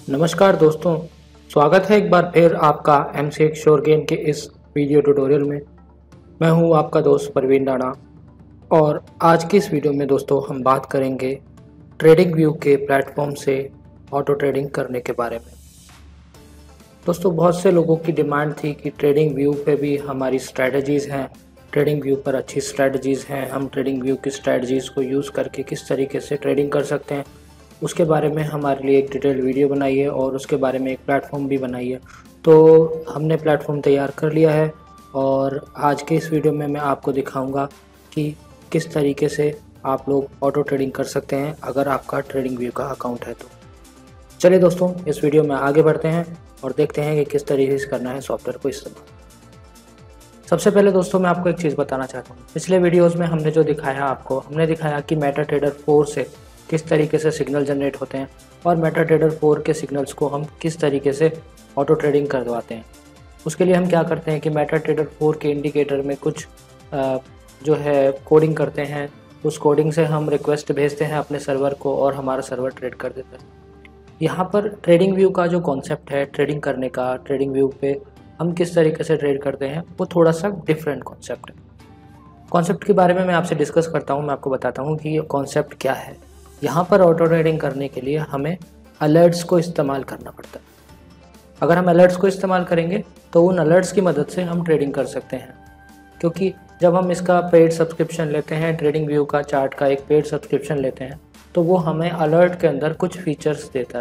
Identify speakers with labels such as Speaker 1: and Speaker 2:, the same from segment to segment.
Speaker 1: नमस्कार दोस्तों, स्वागत है एक बार फिर आपका एमसी श्योर गेन के इस वीडियो ट्यूटोरियल में। मैं हूं आपका दोस्त परवीन राणा और आज की इस वीडियो में दोस्तों हम बात करेंगे ट्रेडिंग व्यू के प्लेटफॉर्म से ऑटो ट्रेडिंग करने के बारे में। दोस्तों बहुत से लोगों की डिमांड थी कि ट्रेडिंग व्यू पे भी हमारी स्ट्रैटेजीज़ हैं, ट्रेडिंग व्यू पर अच्छी स्ट्रैटेजीज़ हैं, हम ट्रेडिंग व्यू की स्ट्रैटेजीज़ को यूज़ करके किस तरीके से ट्रेडिंग कर सकते हैं, उसके बारे में हमारे लिए एक डिटेल वीडियो बनाई है और उसके बारे में एक प्लेटफॉर्म भी बनाई है। तो हमने प्लेटफॉर्म तैयार कर लिया है और आज के इस वीडियो में मैं आपको दिखाऊंगा कि किस तरीके से आप लोग ऑटो ट्रेडिंग कर सकते हैं अगर आपका ट्रेडिंग व्यू का अकाउंट है तो। चलिए दोस्तों, इस वीडियो में आगे बढ़ते हैं और देखते हैं कि किस तरीके से करना है सॉफ्टवेयर को इस्तेमाल। सबसे पहले दोस्तों मैं आपको एक चीज़ बताना चाहता हूँ। पिछले वीडियोज़ में हमने जो दिखाया आपको, हमने दिखाया कि मेटाट्रेडर 4 से किस तरीके से सिग्नल जनरेट होते हैं और मेटाट्रेडर 4 के सिग्नल्स को हम किस तरीके से ऑटो ट्रेडिंग करवाते हैं। उसके लिए हम क्या करते हैं कि मेटाट्रेडर 4 के इंडिकेटर में कुछ जो है कोडिंग करते हैं। उस कोडिंग से हम रिक्वेस्ट भेजते हैं अपने सर्वर को और हमारा सर्वर ट्रेड कर देता है। यहाँ पर ट्रेडिंग व्यू का जो कॉन्सेप्ट है ट्रेडिंग करने का, ट्रेडिंग व्यू पे हम किस तरीके से ट्रेड करते हैं, वो थोड़ा सा डिफरेंट कॉन्सेप्ट है। कॉन्सेप्ट के बारे में मैं आपसे डिस्कस करता हूँ, मैं आपको बताता हूँ कि ये कॉन्सेप्ट क्या है। यहाँ पर ऑटो ट्रेडिंग करने के लिए हमें अलर्ट्स को इस्तेमाल करना पड़ता है। अगर हम अलर्ट्स को इस्तेमाल करेंगे तो उन अलर्ट्स की मदद से हम ट्रेडिंग कर सकते हैं, क्योंकि जब हम इसका पेड सब्सक्रिप्शन लेते हैं, ट्रेडिंग व्यू का चार्ट का एक पेड सब्सक्रिप्शन लेते हैं, तो वो हमें अलर्ट के अंदर कुछ फीचर्स देता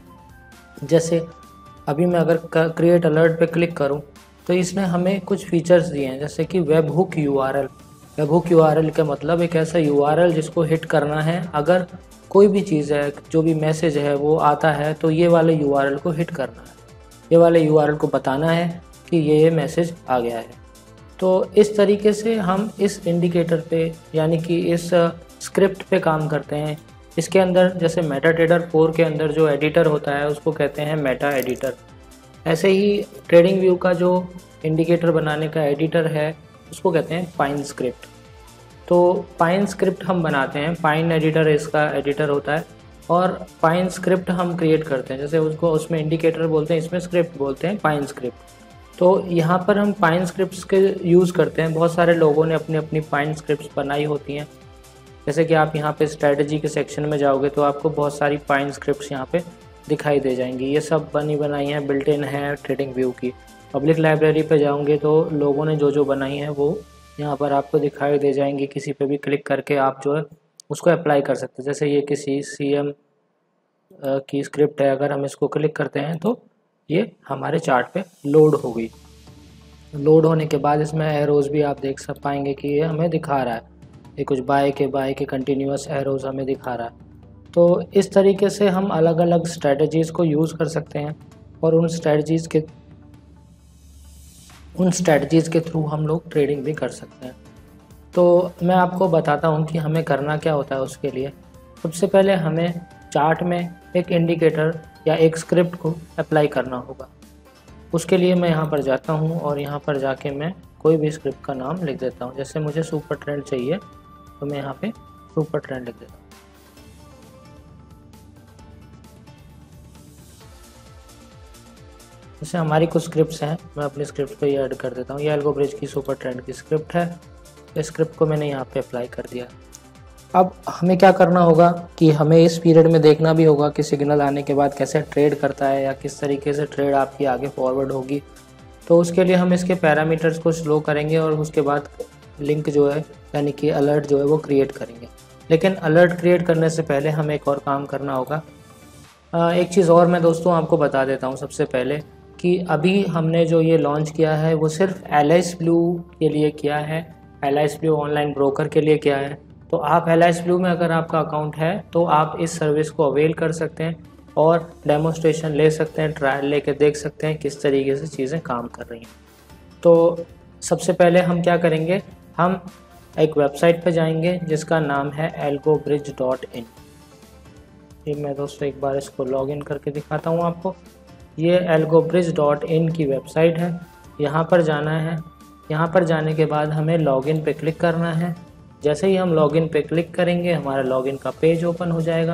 Speaker 1: है। जैसे अभी मैं अगर क्रिएट अलर्ट पे क्लिक करूं तो इसने हमें कुछ फीचर्स दिए हैं, जैसे कि webhook URL. Webhook URL का मतलब एक ऐसा यूआरएल जिसको हिट करना है। अगर कोई भी चीज़ है, जो भी मैसेज है वो आता है तो ये वाले यूआरएल को हिट करना है, ये वाले यूआरएल को बताना है कि ये मैसेज आ गया है। तो इस तरीके से हम इस इंडिकेटर पे यानी कि इस स्क्रिप्ट पे काम करते हैं। इसके अंदर जैसे मेटाट्रेडर 4 के अंदर जो एडिटर होता है उसको कहते हैं मेटा एडिटर। ऐसे ही ट्रेडिंग व्यू का जो इंडिकेटर बनाने का एडिटर है उसको कहते हैं पाइन स्क्रिप्ट। तो पाइन स्क्रिप्ट हम बनाते हैं, पाइन एडिटर इसका एडिटर होता है और पाइन स्क्रिप्ट हम क्रिएट करते हैं। जैसे उसको उसमें इंडिकेटर बोलते हैं, इसमें स्क्रिप्ट बोलते हैं, पाइन स्क्रिप्ट। तो यहाँ पर हम पाइन स्क्रिप्ट्स के यूज़ करते हैं। बहुत सारे लोगों ने अपनी अपनी पाइन स्क्रिप्ट्स बनाई होती हैं। जैसे कि आप यहाँ पे स्ट्रैटेजी के सेक्शन में जाओगे तो आपको बहुत सारी पाइन स्क्रिप्ट्स यहाँ पे दिखाई दे जाएंगी। ये सब बनी बनाई हैं, बिल्ट इन है ट्रेडिंग व्यू की। पब्लिक लाइब्रेरी पे जाओगे तो लोगों ने जो जो बनाई है वो यहाँ पर आपको दिखाई दे जाएंगी। किसी पे भी क्लिक करके आप जो है उसको अप्लाई कर सकते हैं। जैसे ये किसी CM की स्क्रिप्ट है, अगर हम इसको क्लिक करते हैं तो ये हमारे चार्ट पे लोड हो गई। लोड होने के बाद इसमें एरोज़ भी आप देख पाएंगे कि ये हमें दिखा रहा है, ये कुछ बाय के कंटिन्यूस एरोज़ हमें दिखा रहा है। तो इस तरीके से हम अलग अलग स्ट्रैटेजीज़ को यूज़ कर सकते हैं और उन स्ट्रैटेजीज़ के थ्रू हम लोग ट्रेडिंग भी कर सकते हैं। तो मैं आपको बताता हूँ कि हमें करना क्या होता है। उसके लिए सबसे पहले हमें चार्ट में एक इंडिकेटर या एक स्क्रिप्ट को अप्लाई करना होगा। उसके लिए मैं यहाँ पर जाता हूँ और यहाँ पर जाके मैं कोई भी स्क्रिप्ट का नाम लिख देता हूँ। जैसे मुझे सुपर ट्रेंड चाहिए तो मैं यहाँ पे सुपर ट्रेंड लिख देता हूँ। जैसे हमारी कुछ स्क्रिप्ट्स हैं, मैं अपनी स्क्रिप्ट पे ये ऐड कर देता हूँ। ये एल्गो ब्रिज की सुपर ट्रेंड की स्क्रिप्ट है। इस स्क्रिप्ट को मैंने यहाँ पे अप्लाई कर दिया। अब हमें क्या करना होगा कि हमें इस पीरियड में देखना भी होगा कि सिग्नल आने के बाद कैसे ट्रेड करता है या किस तरीके से ट्रेड आपकी आगे फॉरवर्ड होगी। तो उसके लिए हम इसके पैरामीटर्स को स्लो करेंगे और उसके बाद लिंक जो है यानी कि अलर्ट जो है वो क्रिएट करेंगे। लेकिन अलर्ट क्रिएट करने से पहले हमें एक और काम करना होगा। एक चीज़ और मैं दोस्तों आपको बता देता हूँ सबसे पहले कि अभी हमने जो ये लॉन्च किया है वो सिर्फ एलाइस ब्लू के लिए किया है, एलाइस ब्लू ऑनलाइन ब्रोकर के लिए किया है। तो आप एलाइस ब्लू में अगर आपका अकाउंट है तो आप इस सर्विस को अवेल कर सकते हैं और डेमोस्ट्रेशन ले सकते हैं, ट्रायल लेके देख सकते हैं किस तरीके से चीज़ें काम कर रही हैं। तो सबसे पहले हम क्या करेंगे, हम एक वेबसाइट पर जाएंगे जिसका नाम है algobridge.in। ये मैं दोस्तों एक बार इसको लॉगिन करके दिखाता हूँ आपको। ये algobridge.in की वेबसाइट है। यहाँ पर जाना है। यहाँ पर जाने के बाद हमें लॉगिन पे क्लिक करना है। जैसे ही हम लॉगिन पे क्लिक करेंगे हमारा लॉगिन का पेज ओपन हो जाएगा।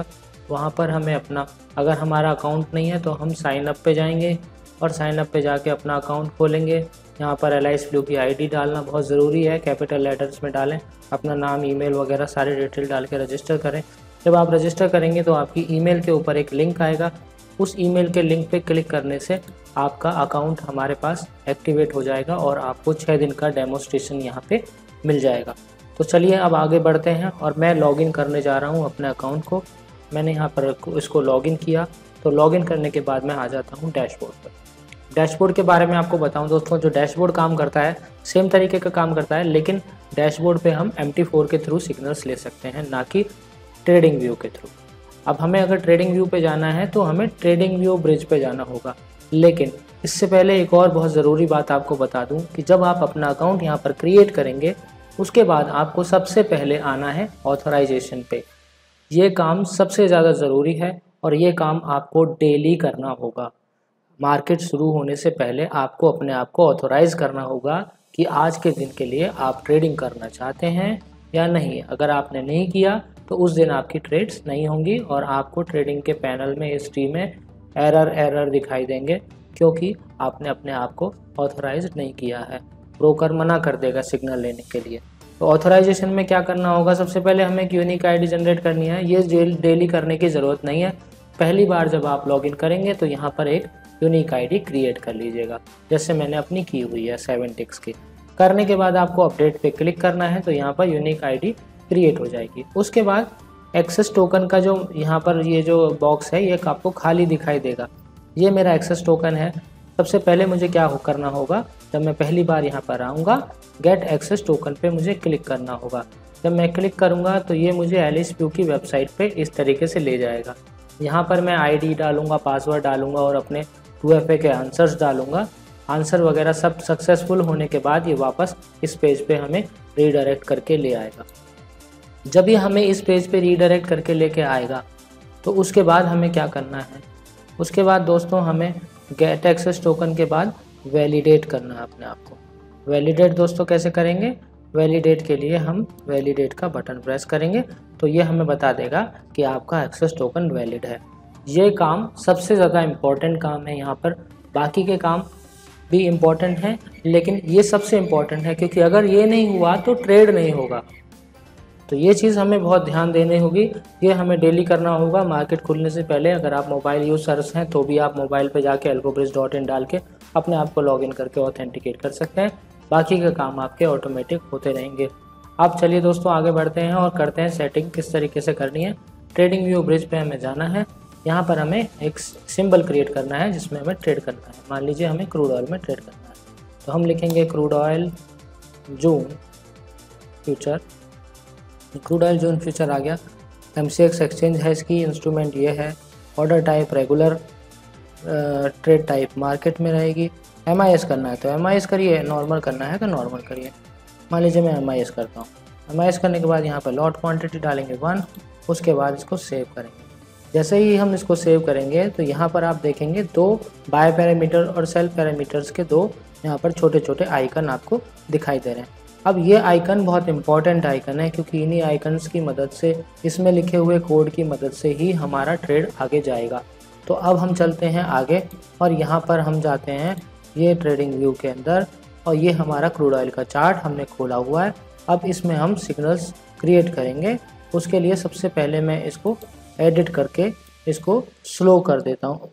Speaker 1: वहाँ पर हमें अपना, अगर हमारा अकाउंट नहीं है तो हम साइन अप पे जाएंगे और साइन अप पे जाके अपना अकाउंट खोलेंगे। यहाँ पर एलाइस ब्लू की आईडी डालना बहुत ज़रूरी है, कैपिटल लेटर्स में डालें, अपना नाम, ईमेल वगैरह सारे डिटेल डाल के रजिस्टर करें। जब आप रजिस्टर करेंगे तो आपकी ईमेल के ऊपर एक लिंक आएगा, उस ईमेल के लिंक पे क्लिक करने से आपका अकाउंट हमारे पास एक्टिवेट हो जाएगा और आपको 6 दिन का डेमोस्ट्रेशन यहाँ पे मिल जाएगा। तो चलिए अब आगे बढ़ते हैं और मैं लॉगिन करने जा रहा हूँ अपने अकाउंट को। मैंने यहाँ पर इसको लॉगिन किया। तो लॉगिन करने के बाद मैं आ जाता हूँ डैशबोर्ड पर। डैशबोर्ड के बारे में आपको बताऊं दोस्तों, जो डैशबोर्ड काम करता है सेम तरीके का काम करता है, लेकिन डैशबोर्ड पे हम MT4 के थ्रू सिग्नल्स ले सकते हैं, ना कि ट्रेडिंग व्यू के थ्रू। अब हमें अगर ट्रेडिंग व्यू पे जाना है तो हमें ट्रेडिंग व्यू ब्रिज पे जाना होगा। लेकिन इससे पहले एक और बहुत ज़रूरी बात आपको बता दूं कि जब आप अपना अकाउंट यहाँ पर क्रिएट करेंगे उसके बाद आपको सबसे पहले आना है ऑथराइजेशन पे। ये काम सबसे ज़्यादा ज़रूरी है और ये काम आपको डेली करना होगा। मार्केट शुरू होने से पहले आपको अपने आप को ऑथोराइज़ करना होगा कि आज के दिन के लिए आप ट्रेडिंग करना चाहते हैं या नहीं। अगर आपने नहीं किया तो उस दिन आपकी ट्रेड्स नहीं होंगी और आपको ट्रेडिंग के पैनल में, हिस्ट्री में एरर दिखाई देंगे, क्योंकि आपने अपने आप को ऑथोराइज नहीं किया है। ब्रोकर मना कर देगा सिग्नल लेने के लिए। तो ऑथोराइजेशन में क्या करना होगा, सबसे पहले हमें एक यूनिक आईडी जनरेट करनी है। ये डेली करने की ज़रूरत नहीं है। पहली बार जब आप लॉगिन करेंगे तो यहाँ पर एक यूनिक आईडी क्रिएट कर लीजिएगा, जैसे मैंने अपनी की हुई है 7 टिक्स की। करने के बाद आपको अपडेट पे क्लिक करना है तो यहाँ पर यूनिक आईडी क्रिएट हो जाएगी। उसके बाद एक्सेस टोकन का जो यहाँ पर ये जो बॉक्स है ये आपको खाली दिखाई देगा। ये मेरा एक्सेस टोकन है। सबसे पहले मुझे क्या करना होगा, जब मैं पहली बार यहाँ पर आऊँगा गेट एक्सेस टोकन पे मुझे क्लिक करना होगा। जब मैं क्लिक करूँगा तो ये मुझे एलिस ब्लू की वेबसाइट पे इस तरीके से ले जाएगा। यहाँ पर मैं आईडी डालूँगा, पासवर्ड डालूँगा और अपने 2FA के आंसर्स डालूँगा। आंसर वगैरह सब सक्सेसफुल होने के बाद ये वापस इस पेज पे हमें रीडायरेक्ट करके ले आएगा। जब ये हमें इस पेज पे रीडायरेक्ट करके लेके आएगा तो उसके बाद हमें क्या करना है, उसके बाद दोस्तों हमें गेट एक्सेस टोकन के बाद वैलिडेट करना है अपने आप को। वैलिडेट दोस्तों कैसे करेंगे, वैलिडेट के लिए हम वैलिडेट का बटन प्रेस करेंगे तो ये हमें बता देगा कि आपका एक्सेस टोकन वैलिड है। ये काम सबसे ज़्यादा इम्पॉर्टेंट काम है यहाँ पर। बाकी के काम भी इम्पॉर्टेंट हैं लेकिन ये सबसे इम्पॉर्टेंट है, क्योंकि अगर ये नहीं हुआ तो ट्रेड नहीं होगा। तो ये चीज़ हमें बहुत ध्यान देनी होगी। ये हमें डेली करना होगा मार्केट खुलने से पहले। अगर आप मोबाइल यूज़र्स हैं तो भी आप मोबाइल पे जाके algobridge.in डाल के अपने आप को लॉगिन करके ऑथेंटिकेट कर सकते हैं। बाकी के काम आपके ऑटोमेटिक होते रहेंगे। अब चलिए दोस्तों आगे बढ़ते हैं और करते हैं सेटिंग किस तरीके से करनी है। ट्रेडिंग व्यू ब्रिज पे हमें जाना है। यहाँ पर हमें एक सिंबल क्रिएट करना है जिसमें हमें ट्रेड करना है। मान लीजिए हमें क्रूड ऑयल में ट्रेड करना है तो हम लिखेंगे crude oil June future. Crude oil June future आ गया। MCX एक्सचेंज है इसकी, इंस्ट्रूमेंट ये है, order type regular, trade type market में रहेगी। MIS करना है तो MIS करिए, नॉर्मल करना है तो नॉर्मल करिए। मान लीजिए मैं MIS करता हूँ। MIS करने के बाद यहाँ पर लॉट क्वांटिटी डालेंगे 1। उसके बाद इसको सेव करेंगे। जैसे ही हम इसको सेव करेंगे तो यहाँ पर आप देखेंगे 2 बाय पैरामीटर और सेल पैरामीटर्स के 2 यहाँ पर छोटे छोटे आइकन आपको दिखाई दे रहे हैं। अब ये आइकन बहुत इंपॉर्टेंट आइकन है, क्योंकि इन्हीं आइकन्स की मदद से, इसमें लिखे हुए कोड की मदद से ही हमारा ट्रेड आगे जाएगा। तो अब हम चलते हैं आगे और यहाँ पर हम जाते हैं ये ट्रेडिंग व्यू के अंदर और ये हमारा क्रूड ऑयल का चार्ट हमने खोला हुआ है। अब इसमें हम सिग्नल्स क्रिएट करेंगे। उसके लिए सबसे पहले मैं इसको एडिट करके इसको स्लो कर देता हूँ,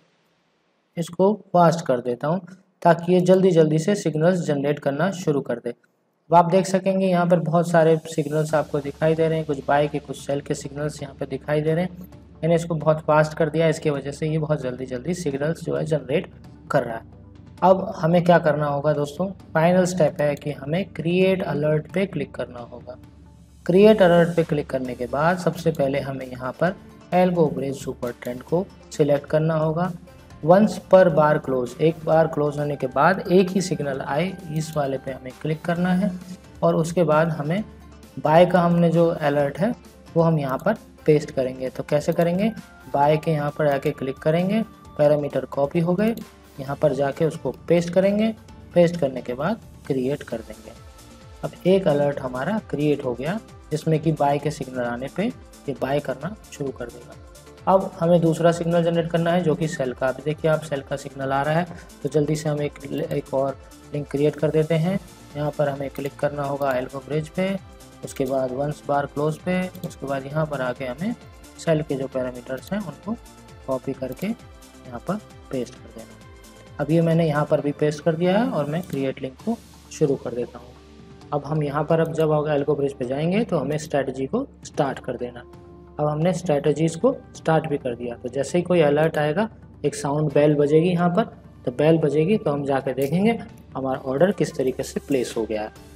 Speaker 1: इसको फास्ट कर देता हूँ ताकि ये जल्दी जल्दी से सिग्नल्स जनरेट करना शुरू कर दे। अब आप देख सकेंगे यहाँ पर बहुत सारे सिग्नल्स आपको दिखाई दे रहे हैं, कुछ बाय के कुछ सेल के सिग्नल्स यहाँ पर दिखाई दे रहे हैं। मैंने इसको बहुत फास्ट कर दिया, इसकी वजह से ये बहुत जल्दी जल्दी सिग्नल्स जो है जनरेट कर रहा है। अब हमें क्या करना होगा दोस्तों, फाइनल स्टेप है कि हमें क्रिएट अलर्ट पे क्लिक करना होगा। क्रिएट अलर्ट पे क्लिक करने के बाद सबसे पहले हमें यहाँ पर algobridge सुपर ट्रेंड को सिलेक्ट करना होगा। वंस पर बार क्लोज, एक बार क्लोज होने के बाद एक ही सिग्नल आए इस वाले पे हमें क्लिक करना है और उसके बाद हमें बाय का हमने जो अलर्ट है वो हम यहाँ पर पेस्ट करेंगे। तो कैसे करेंगे, बाय के यहाँ पर आके क्लिक करेंगे, पैरामीटर कॉपी हो गए, यहाँ पर जाके उसको पेस्ट करेंगे। पेस्ट करने के बाद क्रिएट कर देंगे। अब एक अलर्ट हमारा क्रिएट हो गया जिसमें कि बाय के सिग्नल आने पे ये बाय करना शुरू कर देगा। अब हमें दूसरा सिग्नल जनरेट करना है जो कि सेल का। अभी देखिए आप सेल का सिग्नल आ रहा है, तो जल्दी से हम एक और लिंक क्रिएट कर देते हैं। यहाँ पर हमें क्लिक करना होगा एल्गो ब्रिज पे, उसके बाद वंस बार क्लोज पे, उसके बाद यहाँ पर आके हमें सेल के जो पैरामीटर्स हैं उनको कॉपी करके यहाँ पर पेस्ट कर देना। अब ये मैंने यहाँ पर भी पेस्ट कर दिया है और मैं क्रिएट लिंक को शुरू कर देता हूँ। अब हम यहाँ पर अब जब एल्गो ब्रिज पे जाएंगे तो हमें स्ट्रैटेजी को स्टार्ट कर देना। अब हमने स्ट्रैटेजीज़ को स्टार्ट भी कर दिया, तो जैसे ही कोई अलर्ट आएगा एक साउंड बेल बजेगी यहाँ पर, तो बेल बजेगी तो हम जाकर देखेंगे हमारा ऑर्डर किस तरीके से प्लेस हो गया है।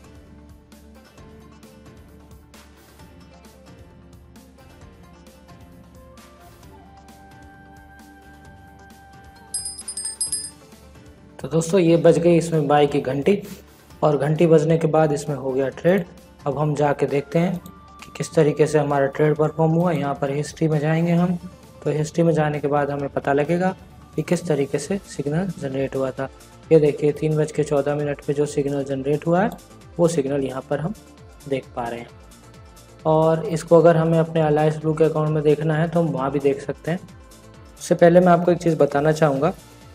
Speaker 1: तो दोस्तों ये बज गई इसमें बाई की घंटी, और घंटी बजने के बाद इसमें हो गया ट्रेड। अब हम जाके देखते हैं कि किस तरीके से हमारा ट्रेड परफॉर्म हुआ। यहाँ पर हिस्ट्री में जाएंगे हम, तो हिस्ट्री में जाने के बाद हमें पता लगेगा कि किस तरीके से सिग्नल जनरेट हुआ था। ये देखिए 3:14 पे जो सिग्नल जनरेट हुआ है वो सिग्नल यहाँ पर हम देख पा रहे हैं। और इसको अगर हमें अपने अलायंस ब्लू के अकाउंट में देखना है तो हम वहाँ भी देख सकते हैं। उससे पहले मैं आपको एक चीज़ बताना चाहूँगा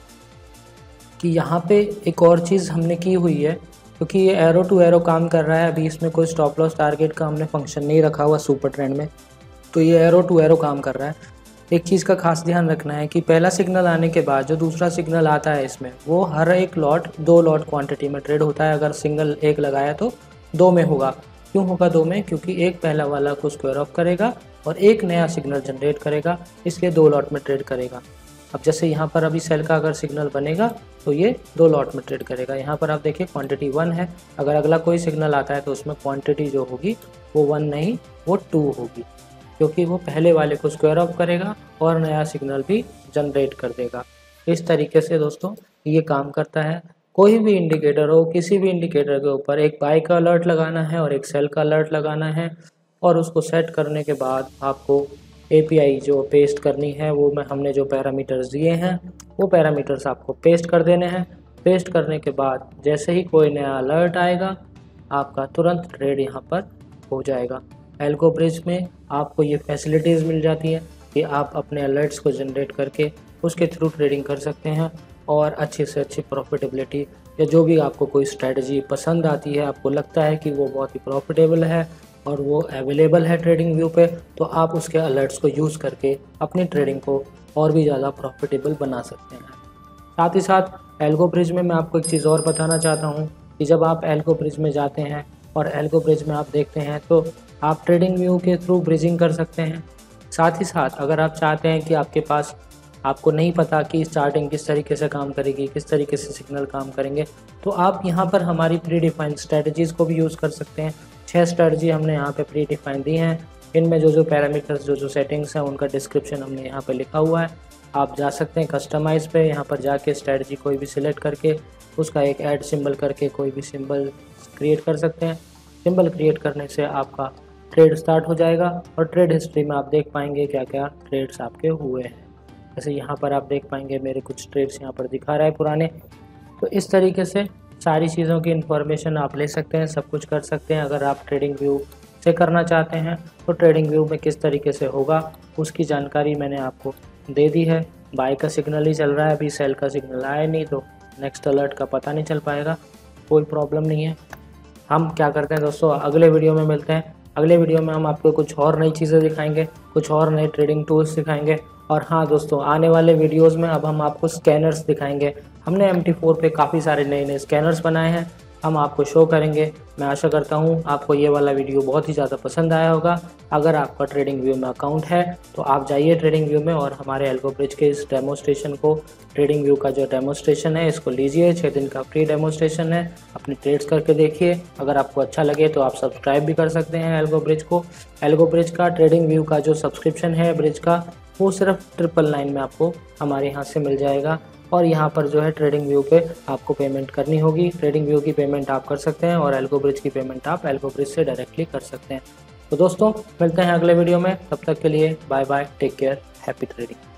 Speaker 1: कि यहाँ पे एक और चीज़ हमने की हुई है, क्योंकि ये एरो टू एरो काम कर रहा है। अभी इसमें कोई स्टॉप लॉस टारगेट का हमने फंक्शन नहीं रखा हुआ सुपर ट्रेंड में, तो ये एरो टू एरो काम कर रहा है। एक चीज़ का खास ध्यान रखना है कि पहला सिग्नल आने के बाद जो दूसरा सिग्नल आता है इसमें वो हर एक लॉट 2 लॉट क्वांटिटी में ट्रेड होता है। अगर सिंगल एक लगाया तो 2 में होगा। क्यों होगा 2 में? क्योंकि एक पहला वाला को स्क्वायर ऑफ करेगा और एक नया सिग्नल जनरेट करेगा, इसलिए 2 लॉट में ट्रेड करेगा। अब जैसे यहाँ पर अभी सेल का अगर सिग्नल बनेगा तो ये 2 लॉट में ट्रेड करेगा। यहाँ पर आप देखिए क्वांटिटी 1 है, अगर अगला कोई सिग्नल आता है तो उसमें क्वांटिटी जो होगी वो 1 नहीं वो 2 होगी, क्योंकि वो पहले वाले को स्क्वायर ऑफ करेगा और नया सिग्नल भी जनरेट कर देगा। इस तरीके से दोस्तों ये काम करता है। कोई भी इंडिकेटर हो, किसी भी इंडिकेटर के ऊपर एक बाय का अलर्ट लगाना है और एक सेल का अलर्ट लगाना है, और उसको सेट करने के बाद आपको API जो पेस्ट करनी है वो हमने जो पैरामीटर्स दिए हैं वो पैरामीटर्स आपको पेस्ट कर देने हैं। पेस्ट करने के बाद जैसे ही कोई नया अलर्ट आएगा आपका तुरंत ट्रेड यहाँ पर हो जाएगा। एल्गो ब्रिज में आपको ये फैसिलिटीज़ मिल जाती है कि आप अपने अलर्ट्स को जनरेट करके उसके थ्रू ट्रेडिंग कर सकते हैं और अच्छी से अच्छी प्रॉफिटेबिलिटी, या जो भी आपको कोई स्ट्रैटेजी पसंद आती है, आपको लगता है कि वो बहुत ही प्रॉफिटेबल है और वो अवेलेबल है ट्रेडिंग व्यू पे, तो आप उसके अलर्ट्स को यूज़ करके अपनी ट्रेडिंग को और भी ज़्यादा प्रॉफिटेबल बना सकते हैं। साथ ही साथ एल्गो ब्रिज में मैं आपको एक चीज़ और बताना चाहता हूँ कि जब आप एल्गो ब्रिज में जाते हैं और एल्गो ब्रिज में आप देखते हैं तो आप ट्रेडिंग व्यू के थ्रू ब्रिजिंग कर सकते हैं। साथ ही साथ अगर आप चाहते हैं कि आपके पास आपको नहीं पता कि स्टार्टिंग किस तरीके से काम करेगी, किस तरीके से सिग्नल काम करेंगे, तो आप यहाँ पर हमारी प्री डिफाइंड स्ट्रैटेजीज़ को भी यूज़ कर सकते हैं। 6 स्ट्रैटेजी हमने यहाँ पे प्री डिफाइंड दी हैं। इनमें जो पैरामीटर्स जो सेटिंग्स हैं उनका डिस्क्रिप्शन हमने यहाँ पे लिखा हुआ है। आप जा सकते हैं कस्टमाइज़ पे, यहाँ पर जाके स्ट्रैटेजी कोई भी सिलेक्ट करके उसका एक ऐड सिंबल करके कोई भी सिंबल क्रिएट कर सकते हैं। सिंबल क्रिएट करने से आपका ट्रेड स्टार्ट हो जाएगा और ट्रेड हिस्ट्री में आप देख पाएंगे क्या क्या ट्रेड्स आपके हुए हैं। जैसे यहाँ पर आप देख पाएंगे मेरे कुछ ट्रेड्स यहाँ पर दिखा रहा है पुराने। तो इस तरीके से सारी चीज़ों की इन्फॉर्मेशन आप ले सकते हैं, सब कुछ कर सकते हैं। अगर आप ट्रेडिंग व्यू से करना चाहते हैं तो ट्रेडिंग व्यू में किस तरीके से होगा उसकी जानकारी मैंने आपको दे दी है। बाय का सिग्नल ही चल रहा है, अभी सेल का सिग्नल आया नहीं तो नेक्स्ट अलर्ट का पता नहीं चल पाएगा, कोई प्रॉब्लम नहीं है। हम क्या करते हैं दोस्तों, अगले वीडियो में मिलते हैं। अगले वीडियो में हम आपको कुछ और नई चीज़ें दिखाएंगे, कुछ और नए ट्रेडिंग टूल्स दिखाएंगे। और हाँ दोस्तों, आने वाले वीडियोस में अब हम आपको स्कैनर्स दिखाएंगे। हमने MT4 पे काफ़ी सारे नए नए स्कैनर्स बनाए हैं, हम आपको शो करेंगे। मैं आशा करता हूँ आपको ये वाला वीडियो बहुत ही ज़्यादा पसंद आया होगा। अगर आपका ट्रेडिंग व्यू में अकाउंट है तो आप जाइए ट्रेडिंग व्यू में और हमारे एल्गो ब्रिज के इस डेमोस्ट्रेशन को, ट्रेडिंग व्यू का जो डेमोस्ट्रेशन है इसको लीजिए। 6 दिन का फ्री डेमोस्ट्रेशन है, अपनी ट्रेड्स करके देखिए। अगर आपको अच्छा लगे तो आप सब्सक्राइब भी कर सकते हैं एल्गो ब्रिज को। एल्गो ब्रिज का ट्रेडिंग व्यू का जो सब्सक्रिप्शन है ब्रिज का, वो सिर्फ 999 में आपको हमारे यहाँ से मिल जाएगा। और यहाँ पर जो है ट्रेडिंग व्यू पे आपको पेमेंट करनी होगी। ट्रेडिंग व्यू की पेमेंट आप कर सकते हैं और एल्गो ब्रिज की पेमेंट आप एल्गो ब्रिज से डायरेक्टली कर सकते हैं। तो दोस्तों मिलते हैं अगले वीडियो में, तब तक के लिए bye bye, take care, happy trading.